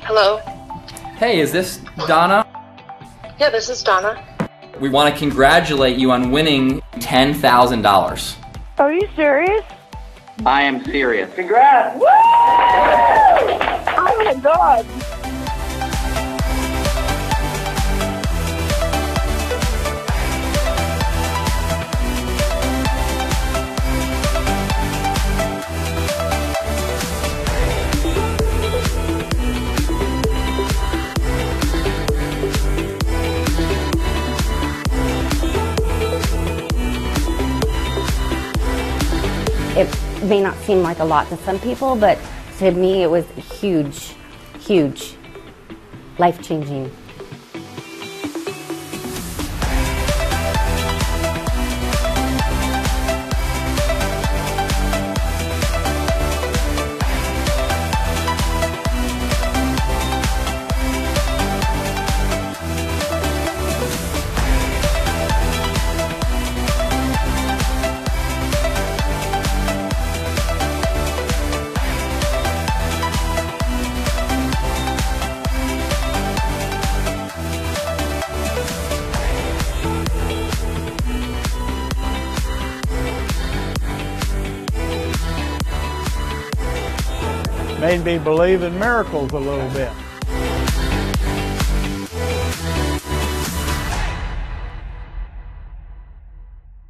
Hello? Hey, is this Donna? Yeah, this is Donna. We want to congratulate you on winning $10,000. Are you serious? I am serious. Congrats! Woo! Oh my God! It may not seem like a lot to some people, but to me it was huge, huge, life-changing. Made me believe in miracles a little bit.